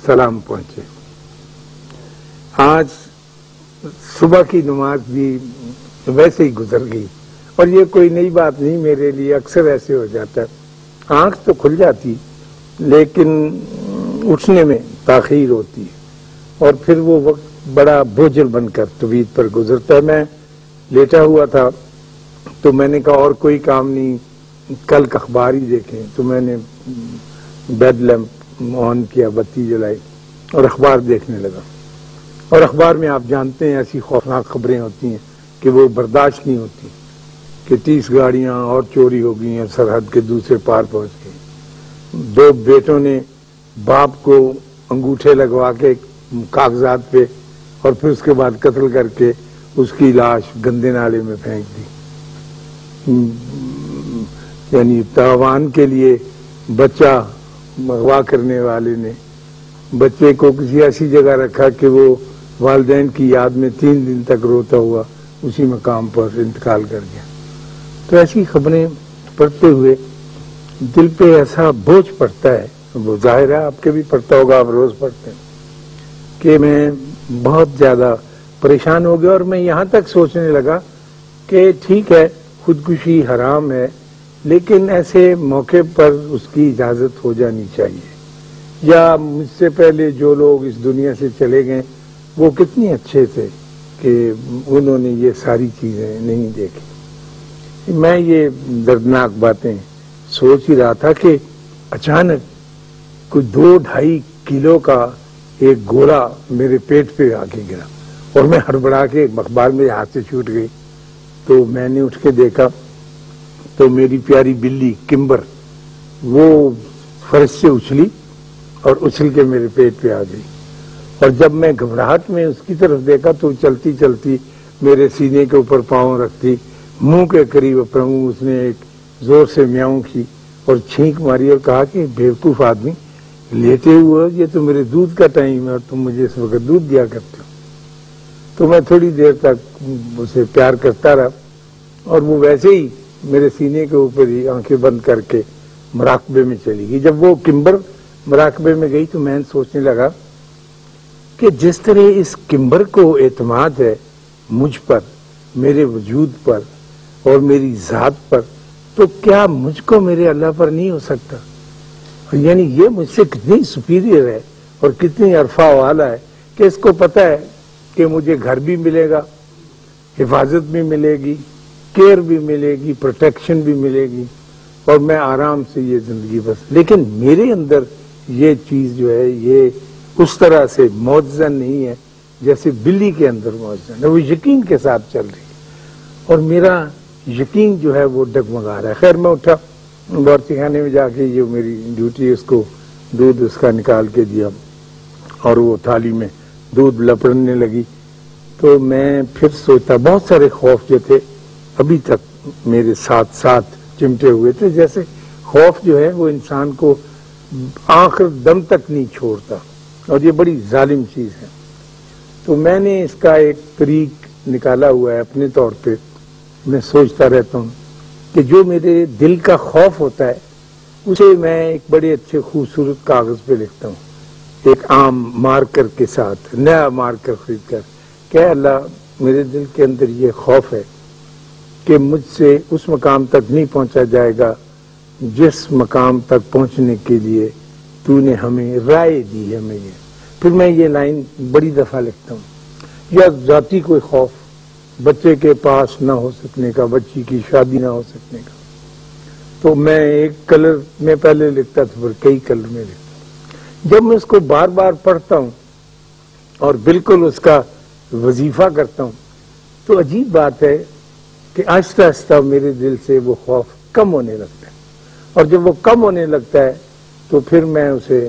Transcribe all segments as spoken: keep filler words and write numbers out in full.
سلام پہنچے. آج صبح کی نماز بھی ویسے ہی گزر گئی اور یہ کوئی نئی بات نہیں میرے لیے، اکثر ایسے ہو جاتا ہے. آنکھ تو کھل جاتی لیکن اٹھنے میں تاخیر ہوتی ہے اور پھر وہ وقت بڑا بوجھل بن کر طویل پر گزرتا ہے. میں لیٹا ہوا تھا تو میں نے کہا اور کوئی کام نہیں، کل اخبار ہی دیکھیں، تو میں نے بیڈ لیمپ آن کیا، بتی جلائی اور اخبار دیکھنے لگا. اور اخبار میں آپ جانتے ہیں ایسی خوفناک خبریں ہوتی ہیں کہ وہ برداشت نہیں ہوتی کہ تیس گاڑیاں اور چوری ہو گئی ہیں، سرحد کے دوسرے پار پہنچ گئی. دو بیٹوں نے باپ کو انگوٹھے لگوا کے کاغذات پہ اور پھر اس کے بعد قتل کر کے اس کی لاش گندے نالے میں پھینک دی. یعنی تاوان کے لیے بچہ اغوا کرنے والے نے بچے کو کسی ایسی جگہ رکھا کہ وہ والدین کی یاد میں تین دن تک روتا ہوا اسی مقام پر انتقال کر گیا. تو ایسی خبریں پڑھتے ہوئے دل پہ ایسا بوجھ پڑتا ہے، وہ ظاہر ہے آپ کے بھی پڑتا ہوگا، آپ روز پڑھتے ہیں، کہ میں بہت زیادہ پریشان ہو گیا. اور میں یہاں تک سوچنے لگا کہ ٹھیک ہے خودکشی حرام ہے لیکن ایسے موقع پر اس کی اجازت ہو جانی چاہیے. یا مجھ سے پہلے جو لوگ اس دنیا سے چلے گئے وہ کتنے اچھے تھے کہ انہوں نے یہ ساری چیزیں نہیں دیکھی. میں یہ دردناک باتیں سوچ ہی رہا تھا کہ اچانک کوئی دو ڈھائی کلو کا ایک گولا میرے پیٹ پہ آ کے گرا اور میں ہڑبڑا کے اخبار میرے ہاتھ سے چھوٹ گئی. تو میں نے اٹھ کے دیکھا تو میری پیاری بلی کمبر وہ فرش سے اچھلی اور اچھل کے میرے پیٹ پہ آ گئی. اور جب میں گھبراہٹ میں اس کی طرف دیکھا تو چلتی چلتی میرے سینے کے اوپر پاؤں رکھتی، منہ کے قریب اپنا منہ اس نے ایک زور سے میاؤں کی اور چھینک ماری اور کہا کہ بیوقوف آدمی لیتے ہوئے یہ تو میرے دودھ کا ٹائم ہے اور تم مجھے اس وقت دودھ دیا کرتے ہو. تو میں تھوڑی دیر تک اسے پیار کرتا رہا اور وہ ویسے ہی میرے سینے کے اوپر ہی آنکھیں بند کر کے مراقبے میں چلی گئی. جب وہ کمبر مراقبے میں گئی تو میں سوچنے لگا کہ جس طرح اس کمبر کو اعتماد ہے مجھ پر، میرے وجود پر اور میری ذات پر، تو کیا مجھ کو میرے اللہ پر نہیں ہو سکتا؟ یعنی یہ مجھ سے کتنی سپیریئر ہے اور کتنی عرفہ والا ہے کہ اس کو پتہ ہے کہ مجھے گھر بھی ملے گا، حفاظت بھی ملے گی، کیئر بھی ملے گی، پروٹیکشن بھی ملے گی اور میں آرام سے یہ زندگی بس. لیکن میرے اندر یہ چیز جو ہے یہ اس طرح سے معجزہ نہیں ہے جیسے بلی کے اندر معجزہ ہے، وہ یقین کے ساتھ چل رہی ہے اور میرا یقین جو ہے وہ ڈگمگا رہا ہے. خیر میں اٹھا باورچی خانے میں جا کے یہ میری ڈیوٹی اس کو دودھ اس کا نکال کے دیا اور وہ تھالی میں دودھ لپڑنے لگی. تو میں پھر سوچتا بہت سارے خوف جو تھے ابھی تک میرے ساتھ ساتھ چمٹے ہوئے تھے، جیسے خوف جو ہے وہ انسان کو آخر دم تک نہیں چھوڑتا اور یہ بڑی ظالم چیز ہے. تو میں نے اس کا ایک طریق نکالا ہوا ہے اپنے طور پہ. میں سوچتا رہتا ہوں کہ جو میرے دل کا خوف ہوتا ہے اسے میں ایک بڑے اچھے خوبصورت کاغذ پہ لکھتا ہوں، ایک عام مارکر کے ساتھ، نیا مارکر خرید کر کہ اللہ میرے دل کے اندر یہ خوف ہے کہ مجھ سے اس مقام تک نہیں پہنچا جائے گا جس مقام تک پہنچنے کے لیے تو نے ہمیں رائے دی ہے. میں یہ پھر میں یہ لائن بڑی دفعہ لکھتا ہوں. یا ذاتی کوئی خوف، بچے کے پاس نہ ہو سکنے کا، بچی کی شادی نہ ہو سکنے کا، تو میں ایک کلر میں پہلے لکھتا تھا پھر کئی کلر میں لکھتا ہوں. جب میں اس کو بار بار پڑھتا ہوں اور بالکل اس کا وظیفہ کرتا ہوں تو عجیب بات ہے کہ آہستہ آہستہ میرے دل سے وہ خوف کم ہونے لگتا ہے. اور جب وہ کم ہونے لگتا ہے تو پھر میں اسے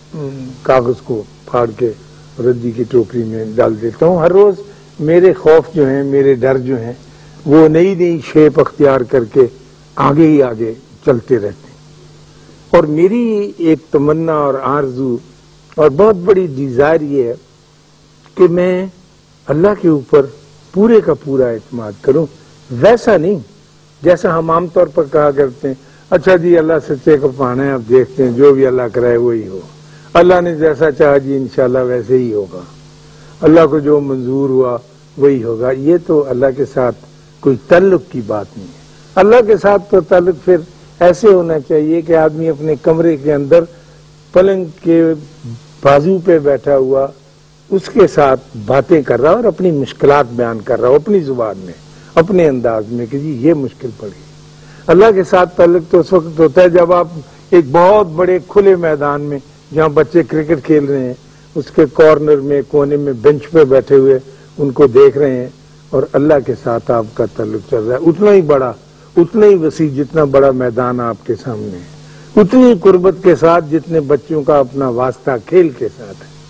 کاغذ کو پھاڑ کے ردی کی ٹوکری میں ڈال دیتا ہوں. ہر روز میرے خوف جو ہیں، میرے ڈر جو ہیں، وہ نئی نئی شیپ اختیار کر کے آگے ہی آگے چلتے رہتے ہیں. اور میری ایک تمنا اور آرزو اور بہت بڑی ڈیزائر یہ ہے کہ میں اللہ کے اوپر پورے کا پورا اعتماد کروں. ویسا نہیں جیسا ہم عام طور پر کہا کرتے ہیں اچھا جی اللہ سچے کو پانا ہے، اب دیکھتے ہیں جو بھی اللہ کرائے وہی ہو. اللہ نے جیسا چاہا جی انشاءاللہ ویسے ہی ہوگا، اللہ کو جو منظور ہوا وہی ہوگا. یہ تو اللہ کے ساتھ کوئی تعلق کی بات نہیں ہے. اللہ کے ساتھ تو تعلق پھر ایسے ہونا چاہیے کہ آدمی اپنے کمرے کے اندر پلنگ کے بازو پہ بیٹھا ہوا اس کے ساتھ باتیں کر رہا اور اپنی مشکلات بیان کر رہا ہو اپنی زبان میں، اپنے انداز میں کہ جی یہ مشکل پڑی. اللہ کے ساتھ تعلق تو اس وقت ہوتا ہے جب آپ ایک بہت بڑے کھلے میدان میں جہاں بچے کرکٹ کھیل رہے ہیں اس کے کارنر میں کونے میں بینچ پہ بیٹھے ہوئے ان کو دیکھ رہے ہیں اور اللہ کے ساتھ آپ کا تعلق چل رہا ہے. اتنا ہی بڑا، اتنا ہی وسیع جتنا بڑا میدان آپ کے سامنے ہے، اتنی قربت کے ساتھ جتنے بچوں کا اپنا واسطہ کھیل کے ساتھ ہے.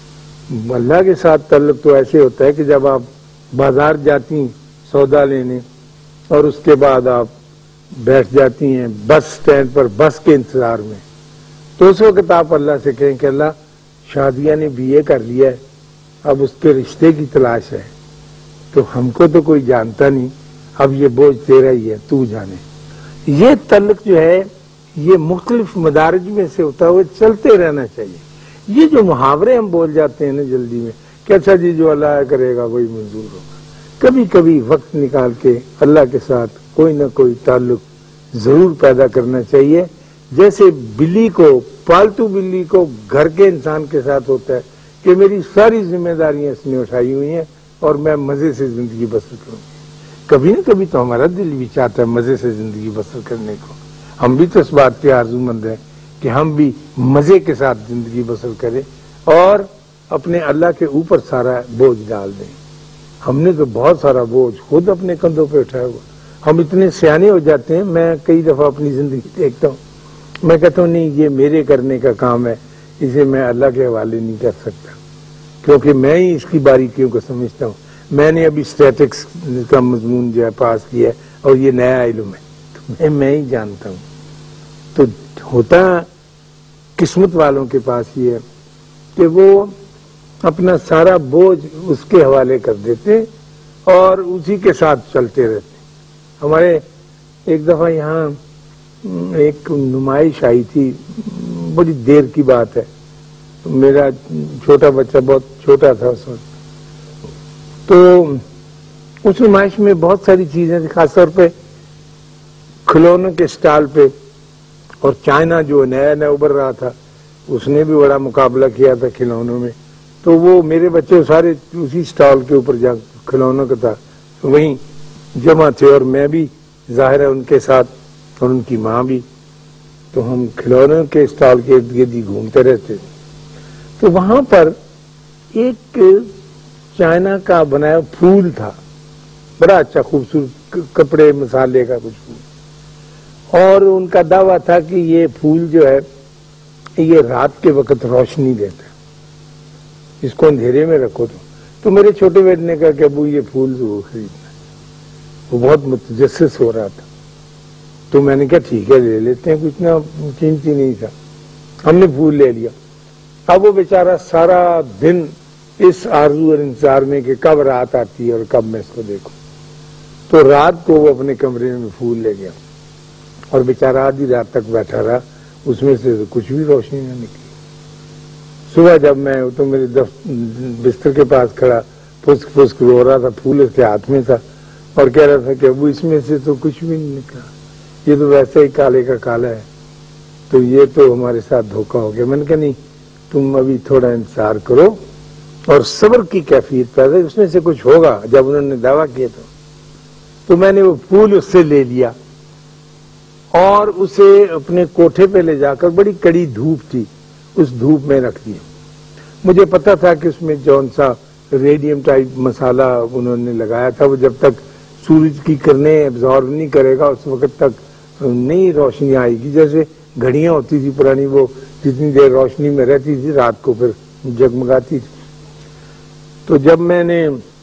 اللہ کے ساتھ تعلق تو ایسے ہوتا ہے کہ جب آپ بازار جاتی ہیں سودا لینے اور اس کے بعد آپ بیٹھ جاتی ہیں بس سٹینڈ پر بس کے انتظار میں، تو اس وقت آپ اللہ سے کہیں کہ اللہ شادیہ نے بی اے کر لیا ہے، اب اس کے رشتے کی تلاش ہے، تو ہم کو تو کوئی جانتا نہیں، اب یہ بوجھ تیرا ہی ہے، تو جانے. یہ تعلق جو ہے یہ مختلف مدارج میں سے ہوتا ہوئے چلتے رہنا چاہیے. یہ جو محاورے ہم بول جاتے ہیں نا جلدی میں کہ اچھا جی جو اللہ کرے گا وہی منظور ہوگا، کبھی کبھی وقت نکال کے اللہ کے ساتھ کوئی نہ کوئی تعلق ضرور پیدا کرنا چاہیے. جیسے بلی کو، پالتو بلی کو گھر کے انسان کے ساتھ ہوتا ہے کہ میری ساری ذمہ داریاں اس نے اٹھائی ہوئی ہیں اور میں مزے سے زندگی بسر کروں. کبھی نہ کبھی تو ہمارا دل بھی چاہتا ہے مزے سے زندگی بسر کرنے کو. ہم بھی تو اس بات کے آرزو مند ہیں کہ ہم بھی مزے کے ساتھ زندگی بسر کریں اور اپنے اللہ کے اوپر سارا بوجھ ڈال دیں. ہم نے تو بہت سارا بوجھ خود اپنے کندھوں پہ اٹھایا ہوا. ہم اتنے سیانے ہو جاتے ہیں، میں کئی دفعہ اپنی زندگی دیکھتا ہوں، میں کہتا ہوں نہیں یہ میرے کرنے کا کام ہے، اسے میں اللہ کے حوالے نہیں کر سکتا کیونکہ میں ہی اس کی باریکیوں کو سمجھتا ہوں. میں نے ابھی اسٹیٹکس کا مضمون جو ہے پاس کیا ہے اور یہ نیا علم ہے تو میں میں ہی جانتا ہوں. تو ہوتا قسمت والوں کے پاس یہ ہے کہ وہ اپنا سارا بوجھ اس کے حوالے کر دیتے اور اسی کے ساتھ چلتے رہتے. ہمارے ایک دفعہ یہاں ایک نمائش آئی تھی، بڑی دیر کی بات ہے، میرا چھوٹا بچہ بہت چھوٹا تھا اس وقت، تو اس نمائش میں بہت ساری چیزیں تھیں، خاص طور پہ کھلونوں کے سٹال پہ، اور چائنا جو نیا نیا ابھر رہا تھا اس نے بھی بڑا مقابلہ کیا تھا کھلونوں میں. تو وہ میرے بچے سارے اسی سٹال کے اوپر جا کھلونوں کا تھا وہیں جمع تھے اور میں بھی ظاہر ہے ان کے ساتھ اور ان کی ماں بھی. تو ہم کھلونوں کے سٹال کے ارد گرد ہی گھومتے رہتے تھے. تو وہاں پر ایک چائنا کا بنایا پھول تھا، بڑا اچھا خوبصورت کپڑے مسالے کا کچھ پھول، اور ان کا دعویٰ تھا کہ یہ پھول جو ہے یہ رات کے وقت روشنی دیتا ہے، اس کو اندھیرے میں رکھو. تو تو میرے چھوٹے بیٹے نے کہا کہ ابو یہ پھول ضرور خریدنا ہے. وہ بہت متجسس ہو رہا تھا تو میں نے کہا ٹھیک ہے لے لیتے ہیں، کچھ نہ قیمتی نہیں تھا. ہم نے پھول لے لیا. اب وہ بیچارہ سارا دن اس آرزو اور انتظار میں کہ کب رات آتی ہے اور کب میں اس کو دیکھوں. تو رات کو وہ اپنے کمرے میں پھول لے گیا اور بیچارہ آدھی رات تک بیٹھا رہا، اس میں سے کچھ بھی روشنی نہ نکلی. صبح جب میں تو میرے بستر کے پاس کھڑا پھسک پھسک رو رہا تھا، پھول اس کے ہاتھ میں تھا اور کہہ رہا تھا کہ ابو اس میں سے تو کچھ بھی نہیں نکلا، یہ تو ویسے ہی کالے کا کالا ہے، تو یہ تو ہمارے ساتھ دھوکہ ہو گیا. میں نے کہا نہیں، تم ابھی تھوڑا انتظار کرو اور صبر کی کیفیت پیدا، اس میں سے کچھ ہوگا. جب انہوں نے دعویٰ کیا تو تو میں نے وہ پھول اس سے لے لیا اور اسے اپنے کوٹھے پہ لے جا کر، بڑی کڑی دھوپ تھی، اس دھوپ میں رکھ دیا. مجھے پتا تھا کہ اس میں جون سا ریڈیم ٹائپ مسالہ انہوں نے لگایا تھا، وہ جب تک سورج کی کرنیں ایبزارب نہیں کرے گا اس وقت تک نہیں روشنی آئے گی. جیسے گھڑیاں ہوتی تھی پرانی، وہ جتنی دیر روشنی میں رہتی تھی رات کو پھر جگمگاتی تھی. تو جب میں نے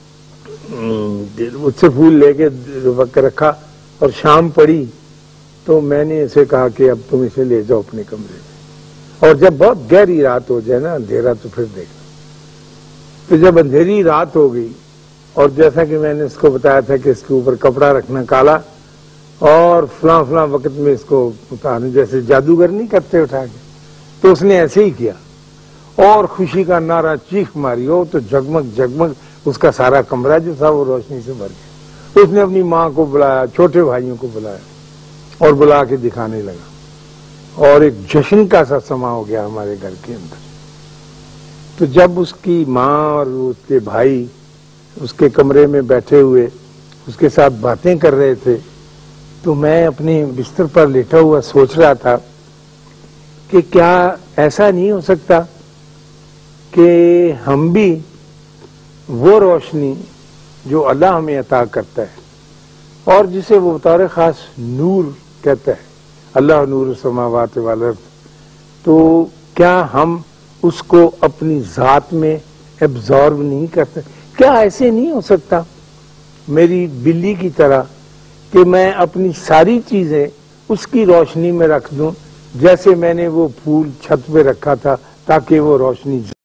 اس سے پھول لے کے وقت رکھا اور شام پڑی تو میں نے اسے کہا کہ اب تم اسے لے جاؤ اپنے کمرے میں، اور جب بہت گہری رات ہو جائے نا اندھیرا تو پھر دیکھنا. تو جب اندھیری رات ہو گئی اور جیسا کہ میں نے اس کو بتایا تھا کہ اس کے اوپر کپڑا رکھنا کالا اور فلاں فلاں وقت میں اس کو اتارنا، جیسے جادوگر نہیں کرتے اٹھا کے، تو اس نے ایسے ہی کیا. اور خوشی کا نعرہ چیخ ماری ہو تو جگمگ جگمگ اس کا سارا کمرہ جو تھا وہ روشنی سے بھر گیا۔ اس نے اپنی ماں کو بلایا، چھوٹے بھائیوں کو بلایا اور بلا کے دکھانے لگا، اور ایک جشن کا سا سما ہو گیا ہمارے گھر کے اندر۔ تو جب اس کی ماں اور اس کے بھائی اس کے کمرے میں بیٹھے ہوئے اس کے ساتھ باتیں کر رہے تھے، تو میں اپنے بستر پر لیٹا ہوا سوچ رہا تھا کہ کیا ایسا نہیں ہو سکتا کہ ہم بھی وہ روشنی جو اللہ ہمیں عطا کرتا ہے اور جسے وہ بطور خاص نور کہتا ہے، اللہ نور السماوات والارض، تو کیا ہم اس کو اپنی ذات میں ایبزارب نہیں کرتے؟ کیا ایسے نہیں ہو سکتا میری بلی کی طرح کہ میں اپنی ساری چیزیں اس کی روشنی میں رکھ دوں، جیسے میں نے وہ پھول چھت پہ رکھا تھا تاکہ وہ روشنی